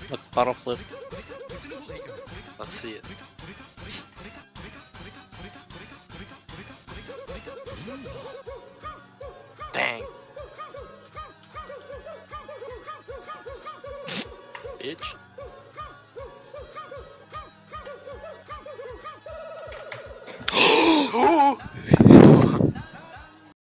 With bottle flip. Let's see it. Dang. Bitch.